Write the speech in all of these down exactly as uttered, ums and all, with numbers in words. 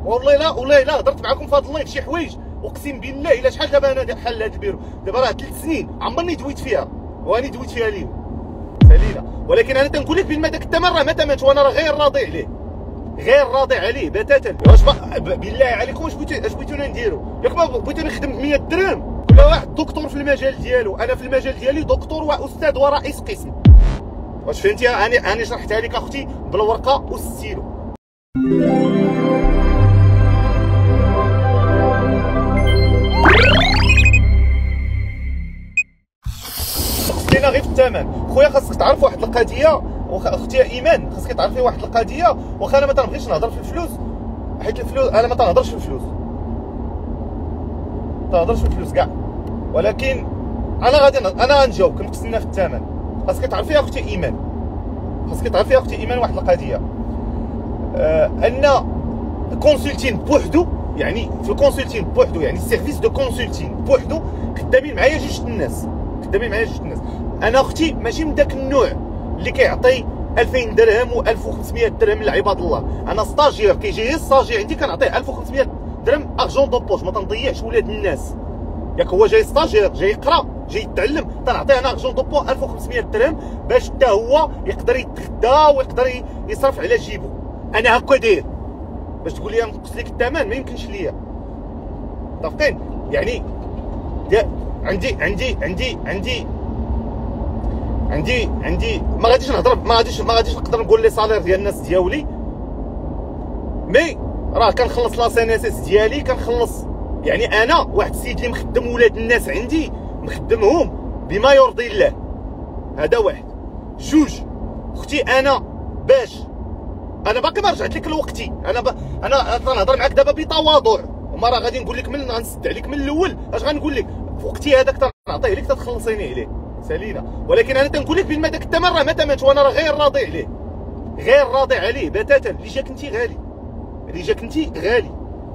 والله لا والله لا هضرت معكم في هذا اللايف شي حوايج اقسم بالله الا شحال دابا انا حل هذا البيرو دابا راه ثلاث سنين عمرني دويت فيها واني دويت فيها اليوم سليله. ولكن انا تنقول لك بان داك الثمن راه ما تمنش وانا راه غير راضي عليه غير راضي عليه بتاتا. واش بالله عليكم واش بغيتو اش بغيتونا نديرو؟ ياك ما بغيتو نخدم ب مية درهم؟ كل واحد دكتور في المجال ديالو، انا في المجال ديالي دكتور واستاذ ورئيس قسم. واش فهمتي؟ انا انا شرحتها لك اختي بالورقه والستيلو. خصنا غير في الثمن خويا. خاصك تعرف واحد القضيه اختي ايمان، خاصك تعرفي واحد القضيه. واخا انا ما تنبغيش نهضر في الفلوس حيت الفلوس انا ما تنهضرش في الفلوس تنهضرش في الفلوس كاع، ولكن انا غادي انا غنجاوبك نقصنا في الثمن. خاصك تعرفي يا اختي ايمان، خاصك تعرفي يا اختي ايمان واحد القضيه، آه ان كونسلتين بوحدو، يعني في الكونسلتين بوحدو، يعني السيرفيس دو كونسلتين بوحدو خدامين معايا جوج الناس، خدامين معايا جوج الناس. انا اختي ماشي من داك النوع اللي كيعطي ألفين درهم و ألف وخمسمية درهم لعباد الله. انا ستاجير كيجي غير ستاجير عندي كنعطيه ألف وخمسمية درهم ارجون دو بوش، ما تنضيعش ولاد الناس. ياك هو جاي ستاجير جاي يقرا جاي يتعلم، تنعطيه انا ارجون دو بو ألف وخمسمية درهم باش حتى هو يقدر يتغدى ويقدر يصرف على جيبو. انا هكا داير باش تقول لي نقص لك الثمن ما يمكنش ليا. متفقين؟ يعني عندي عندي عندي عندي عندي عندي ما غاديش نهضر ما غاديش ما غاديش نقدر نقول لي صالير ديال الناس ديالي، مي راه كنخلص لا سي ان اس اس ديالي كنخلص. يعني انا واحد السيد اللي مخدم ولاد الناس عندي مخدمهم بما يرضي الله، هذا واحد. جوج اختي انا باش انا باقي ما رجعت لك لوقتي، انا ب... انا تنهضر معاك دابا بتواضع، وما راه غادي نقول لك من غنسد عليك من الاول اش غنقول لك في وقتي هذاك تنعطيه لك تتخلصيني عليه سالينا. ولكن انا تنقول لك بان داك الثمن راه ما تمنش وانا راه غير راضي عليه غير راضي عليه بتاتا. اللي جاك انت غالي، اللي جاك انت غالي.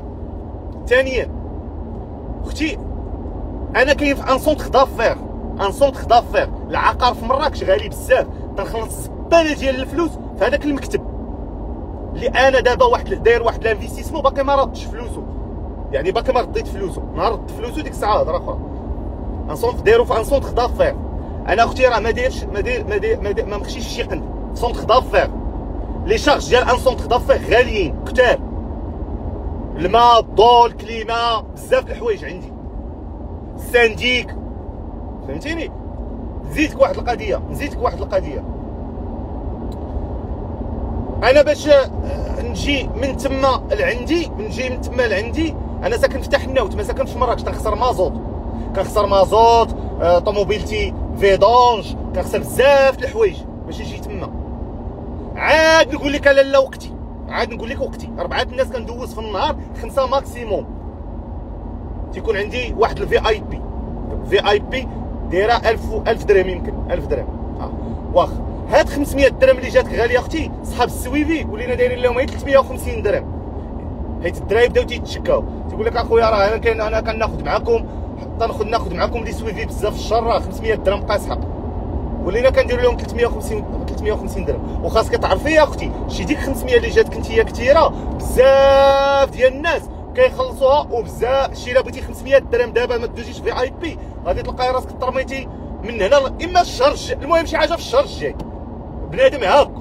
ثانيا اختي انا كاين في ان سونتر دافير، ان سونتر دافير العقار في مراكش غالي بزاف، تنخلص زباله ديال الفلوس في هذاك المكتب اللي انا دابا واحد داير واحد لانفيستيسمون باقي ما ردش فلوسو، يعني باقي ما رديت فلوسو. نهار رد فلوسو ديك الساعه هضره اخرى. ان سونتر دايرو في ان سونتر دافير. انا اختي راه ما دايرش ما داير ما داير ما, داير ما مخشيش شي قند. سونتر دافير لي شارج ديال ان سونتر دافير غاليين كثار، الماء الضوء الكليما بزاف الحوايج عندي سانديك. فهمتيني؟ نزيدك واحد القضيه نزيدك واحد القضيه انا باش نجي من تما لعندي نجي من تما لعندي انا ساكن في تحناوت ما ساكنش في مراكش، تنخسر مازوط كنخسر مازوط آه، طوموبيلتي فيدونج كنخسر بزاف د الحوايج باش نجي تما. عاد نقول لك لا لا وقتي، عاد نقول لك وقتي اربعه الناس كندوز في النهار خمسه ماكسيموم. تيكون عندي واحد الفي اي بي في اي بي دايره ألف ألف درهم، يمكن ألف درهم. اه واخا هاد خمسمية درهم اللي جاتك غاليه اختي، صحاب السويفي ولينا دايرين لهم غير ثلاثمية وخمسين درهم، حيت الدراري بداو تيتشكاو تيقول لك اخويا راه انا كاين انا كناخذ معاكم تناخذ ناخذ معاكم لي سويفي بزاف في الشهر راه خمسمية درهم قاصحه، ولينا كنديروا لهم ثلاثمية وخمسين ثلاثمية وخمسين درهم. وخاصك تعرفي يا اختي شي ديك خمسمية اللي جاتك انت كثيره، بزاف ديال الناس كيخلصوها وبزاف. شي الا بغيتي خمسمية درهم دابا ما تدوزيش في اي بي غادي تلقاي راسك طرميتي من هنا اما الشهر الجاي، المهم شي حاجه في الشهر الجاي بنادم هاك.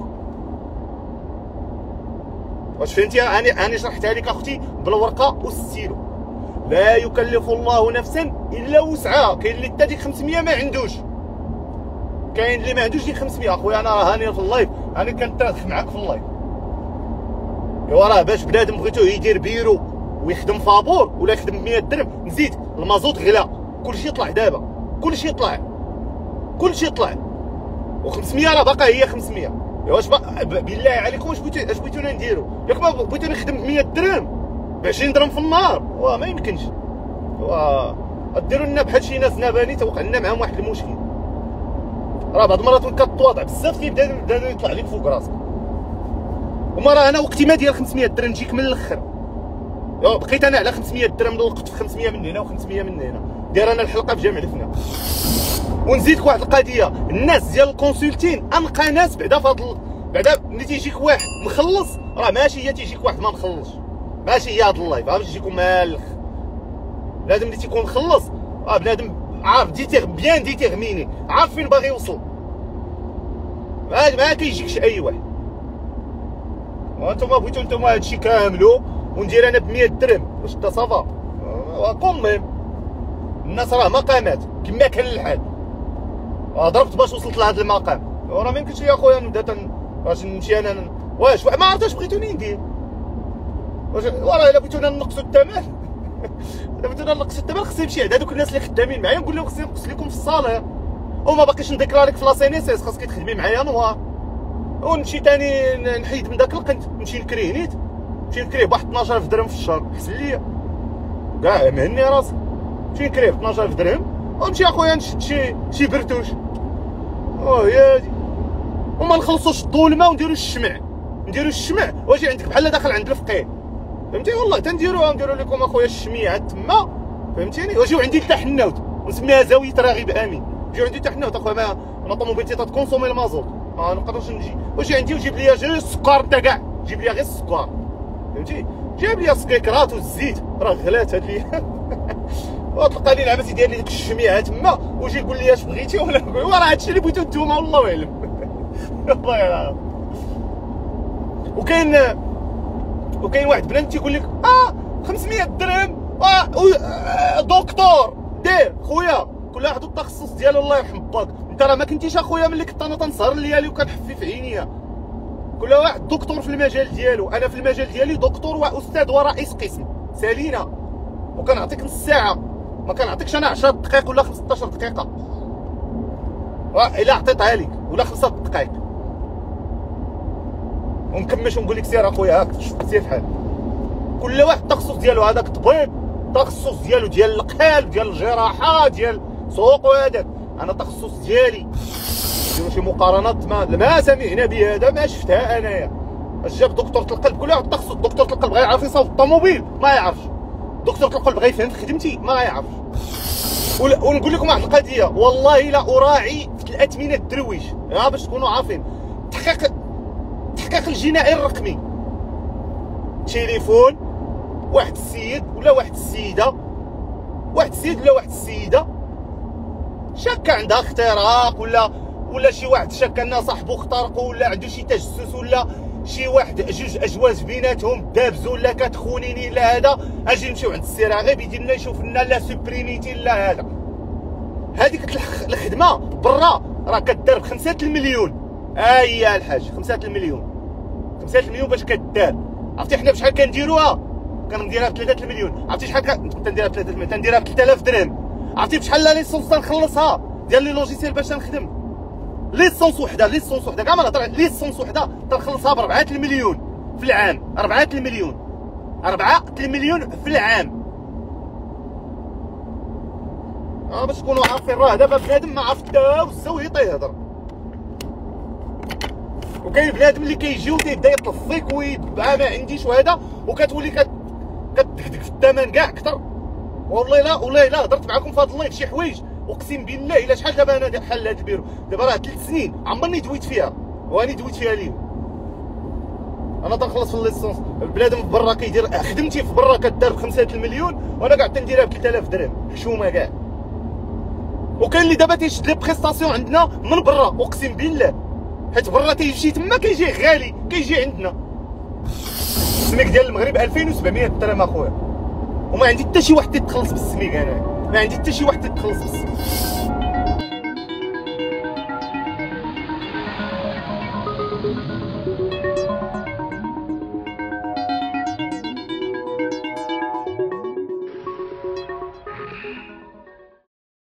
واش فهمتي؟ انا انا شرحتها لك اختي بالورقه والستيلو. لا يكلف الله نفسا الا وسعها. كاين اللي حتى ديك خمسمية ما عندوش، كاين اللي ما عندوش ديك خمسمية. اخويا انا راه هاني في اللايف، انا كنتاخ معاك في اللايف. ايوا راه باش بنادم بغيتوه يدير بيرو ويخدم فابور ولا يخدم مية درهم، نزيد المازوت غلا، كلشي طلع دابا، كلشي طلع كلشي طلع وخمسمية راه باقا هي خمسمية. واش بالله عليكم واش بغيتو اش بغيتونا نديرو؟ ياك ما بغيتو نخدم مية درهم ب عشرين درهم في النهار؟ واه ما يمكنش. واه ديروا لنا بحال شي ناس ناباني توقع لنا معاهم واحد المشكل. راه بعض المرات وانت كتواضع بزاف كيبدا بدا يطلع لك فوق راسك. وما راه انا وقتي ما ديال خمسمية درهم نجيك من الاخر. بقيت انا على خمسمية درهم نلقط في خمسمية من هنا وخمسمية من هنا، داير انا الحلقه في جامع الفنا. ونزيدك واحد القضيه، الناس ديال الكونسلتين انقى ناس بعدا فاضل بعدا ملي تيجيك واحد مخلص راه ماشي هي تيجيك واحد ما مخلصش. ماشي هي هاد اللايف باش يجيكم مالخ. بنادم اللي تيكون خلص اه بنادم عارف ديتيغ بيان ديتيغميني، عارف فين باغي يوصل، ما ما كيجيكش اي واحد. وانتم بغيتو نتوما هادشي كاملو وندير انا ب مية درهم واش انت صافا كوميم. الناس راه مقامات كما كان الحال، ضربت باش وصلت لهذا المقام. وراه ما يمكنش يا خويا نبدا تن... واش نمشي انا واش ما عرفتش بغيتوني ندير واش وراه الا بغيتونا نقصوا الثمن الا بغيتونا نقصوا الثمن خصني نمشي عند هذوك الناس اللي خدامين معايا نقول لهم خصني نقص لكم في الصالير، وما باقيش نديكلاريك في لاسينيسيس خاصك تخدمي معايا نوار. ونمشي تاني نحيد من داك القنت نمشي نكريه نيت، نمشي نكريه بواحد اثناش ألف درهم في الشهر احسن ليا كاع مهني راسي. نمشي نكريه ب اثناش ألف درهم ونمشي اخويا نشد شي شي برتوش او هادي، وما نخلصوش الظلمه ونديرو الشمع نديرو الشمع واجي عندك بحال داخل عند الفقيه فهمتي. والله تنديروها نديرو لكم اخويا الشميعات تما فهمتيني. واجيو عندي حتى حناوت ونسميها زاويه راغب امين، جيو عندي حتى حناوت اخويا ما انا طوموبيلتي تتكونسومي المازوت ما نقدرش نجي. واجي عندي وجيب لي غير السكر انت كاع جيب لي غير السكر فهمتي، جاب لي السكيكرات والزيت راه غلات هاد لي وتلقى لي العباسي داير لي ديك الشميعه تما وجي يقول لي اش بغيتي ولا نقول راه هادشي اللي بغيتو نتوما والله اعلم والله يلعن. وكاين وكاين واحد بنادم تيقول لك اه خمسمية درهم اه دكتور دير خويا كل واحد التخصص ديالو الله يرحم باك. انت راه ما كنتيش اخويا ملي كنت انا تنسهر الليالي وكنحفي في عينيا، كل واحد دكتور في المجال ديالو. انا في المجال ديالي دكتور واستاذ ورئيس قسم سالينا، وكنعطيك نص ساعه ما كنعطيكش انا عشرة دقائق ولا خمسطاش دقيقه الا عطيتها لك ولا خمسة دقائق ونكمش ونقول لك سير اخويا هاك سير الحال. كل واحد التخصص ديالو، هذاك طبيب التخصص ديالو ديال القلب ديال الجراحه ديال سوق، وهذاك انا التخصص ديالي. نديرو شي مقارنات ما ما سمعنا بهذا ما شفتها انايا. اش جاب دكتورة القلب كل واحد التخصص، دكتورة القلب غير يعرف يصاوب الطوموبيل ما يعرفش، دكتورة القلب غيفهم في خدمتي ما يعرفش. ونقول لكم واحد القضيه والله لا اراعي في الاثمنه الدرويش ها باش تكونوا عارفين. تحقيق التحقيق الجنائي الرقمي، تليفون واحد السيد ولا واحد السيده، واحد السيد ولا واحد السيده شاكه عندها اختراق، ولا ولا شي واحد شاكه ان صاحبو اخترقو، ولا عنده شي تجسس، ولا شي واحد جوج ازواج بيناتهم دابزو، ولا كتخونيني لا هذا اجي نمشيو عند السي راغب يدير لنا يشوف لنا لا سوبرينيتي لا هذا. هذيك الخدمه برا راه كدار بخمسة المليون. ايا الحاج خمسة المليون خمسة المليون باش كدار. عرفتي حنا بشحال كنديروها؟ كنديرها ب ثلاثة المليون. عرفتي شحال كنديرها ب ثلاثة المليون؟ كنديرها ب ثلاثة آلاف درهم. عرفتي بشحال لا ليسونس تنخلصها ديال لي لوجيسيال باش نخدم؟ ليسونس وحده ليسونس وحده كاع ما نهضر، ليسونس وحده تنخلصها ب أربعة المليون في العام. أربعة المليون أربعة المليون في العام. اه باش تكونوا عارفين راه دابا بنادم ما عرف حتى والزويط يهضر. وكاين بنادم اللي كيجي وتيبدا يطفيك ويبقى ما عنديش وهذا، وكتولي كت كتدقدق في الثمن كاع اكثر. والله لا والله لا هضرت معكم في هذا اللايف شي حوايج اقسم بالله الا شحال دابا انا حل هذا البيرو دابا راه ثلاث سنين عمرني دويت فيها واني دويت فيها اليوم. انا تنخلص في الليسونس. البنادم برا كيدير خدمتي في برا كدار ب خمسة المليون وانا قاعد تنديرها ب ثلاثة آلاف درهم حشومه كاع. وكاين اللي دابا تيشد لي بريستاسيون عندنا من برا اقسم بالله، حيت برا تيمشي تما كيجي غالي كيجي عندنا. السميك ديال المغرب ألفين وسبعمية درهم اخويا، وما عندي حتى شي واحد تيتخلص بالسميك. انا ما عندي حتى شي واحد تيتخلص بالسميك.